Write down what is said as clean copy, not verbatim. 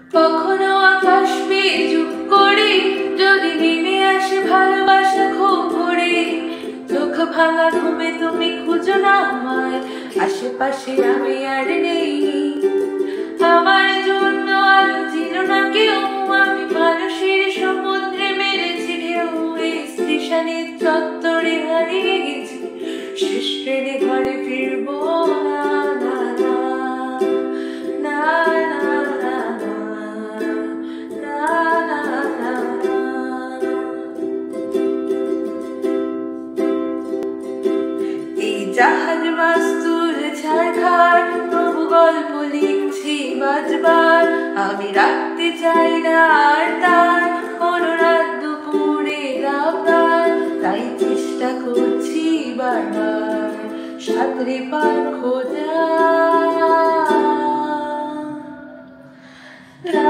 কখনো আকাশ পেয়ে চুপ করে যদি নেমে আসে ভালোবাসা খুব ভরে, চোখ ভাঙা ঘুমে তুমি খুঁজো না আমায়, আশেপাশে আমি আর নেই। আমার জন্য আলো ছিল না কেউ, আমি মানুষের সমুদ্রে মেরেছি ঢেউ। এই স্টেশনের চত্বরে হারিয়ে গেছি, শেষ ট্রেনে ঘরে ফিরবো না, না, না, না, না, না, না, না, না। এই জাহাজ মাস্তুর ছাড়খাড়, তবু গল্প লিখছি বাজবার। আমি রাখতে চাই না আর তার কোনো রাত দুপুরে রাবার, তাই চেষ্টা করছি বারবার সাঁতরে পার খোঁজা।